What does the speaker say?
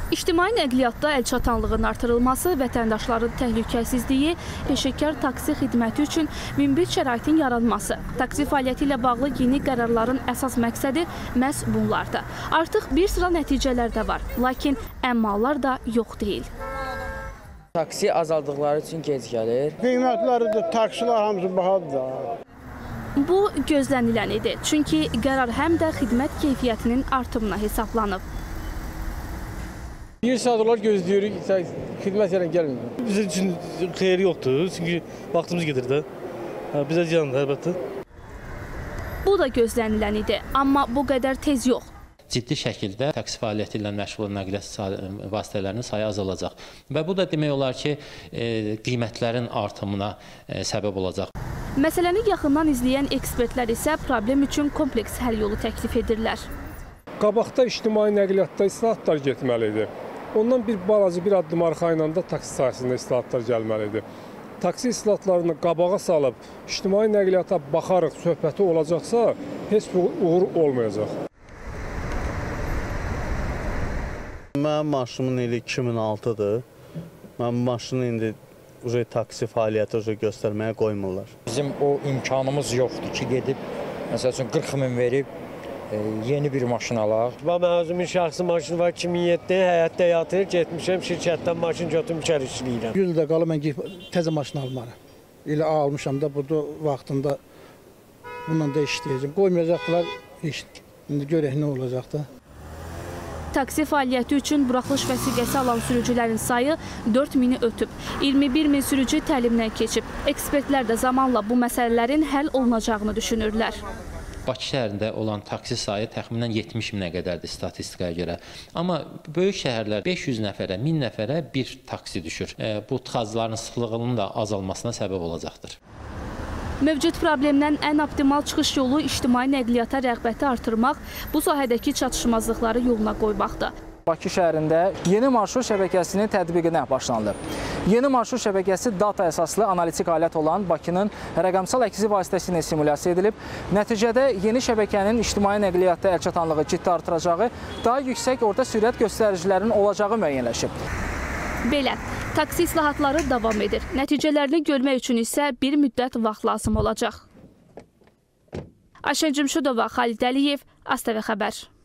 İctimai nəqliyyatda əlçatanlığın artırılması, vətəndaşların təhlükəsizliyi, peşəkar taksi xidməti üçün münbit şəraitin yaranması, taksi fəaliyyəti ilə bağlı yeni qərarların əsas məqsədi məhz bunlardır. Artıq bir sıra nəticələr də var, lakin əmmalar da yox deyil. Taksi azaldıqları üçün gec gəlir. Qiymətləri də, taksilər hamısı bahadır da. Bu gözlənilən idi, çünki qərar həm də xidmət keyfiyyətinin artımına hesablanıb. Bir saat olar gözləyirik, xidmət yerine gəlmir. Bizim üçün xeyri yoxdur, çünki vaxtımız gedir də. Bizə ziyandır əlbəttə. Bu da gözlənilən idi, amma bu qədər tez yox. Ciddi şəkildə taksi fəaliyyəti ilə məşğul nəqliyyat vasitələrinin sayı azalacaq. Və bu da demək olar ki, qiymətlərin artımına səbəb olacaq. Məsələni yaxından izləyən ekspertlər isə problem üçün kompleks həll yolu təklif edirlər. Qabaqda ictimai nəqliyyatda islahatlar getməlidir. Ondan bir balaca bir addım arxayla da taksi sayəsində islahatlar gəlməlidir. Taksi islahatlarını qabağa salıb, ictimai nəqliyyata baxarıq, söhbəti olacaqsa, heç bir uğur olmayacaq. Mənim maşınımın ili 2006-dır. Mənim maşını indi taksi fəaliyyəti göstərməyə qoymurlar. Bizim o imkanımız yoxdur ki, gedib, məsəl üçün 40 min verib, yeni bir maşın alaq. Mən özümün şəxsi maşını var 2007-də həyətdə yatır, getmişəm şirkətdən maşın götürüb içəri işləyirəm. Güldə qalıb mən təzə maşın almaram. Elə almışam da burada vaxtında bununla da işləyəcəm. Qoymayacaqlar iş. İndi görək nə olacaq da. Taksi fəaliyyəti üçün buraxılış vəsiqəsi alan sürücülərin sayı 4000-i ötüb. 21 min sürücü təlimdən keçib. Ekspertlər də zamanla bu məsələlərin həll olunacağını düşünürlər. Bakı şəhərində olan taksi sayı təxminən 70 minə qədərdir statistikaya görə. Amma böyük şəhərlər 500 nəfərə, 1000 nəfərə bir taksi düşür. Bu tıxacların sıxlığının da azalmasına səbəb olacaqdır. Mövcud problemdən ən optimal çıxış yolu ictimai nəqliyyata rəğbəti artırmaq, bu sahədəki çatışmazlıqları yoluna qoymaqdır. Bakı şəhərində yeni marşrut şəbəkəsinin tətbiqinə başlanılır. Yeni marşrut şəbəkəsi data əsaslı analitik alət olan Bakının rəqəmsal əksi vasitəsilə simulyasiya edilib. Nəticədə yeni şəbəkənin ictimai nəqliyyatda əlçatanlığı ciddi artıracağı, daha yüksək orta sürət göstəricilərinin olacağı müəyyənləşib. Belə, taksi islahatları davam edir. Nəticələrini görmək üçün isə bir müddət vaxt lazım olacaq. Ayşən Cümşudova, Xalid Əliyev, ASTV Xəbər.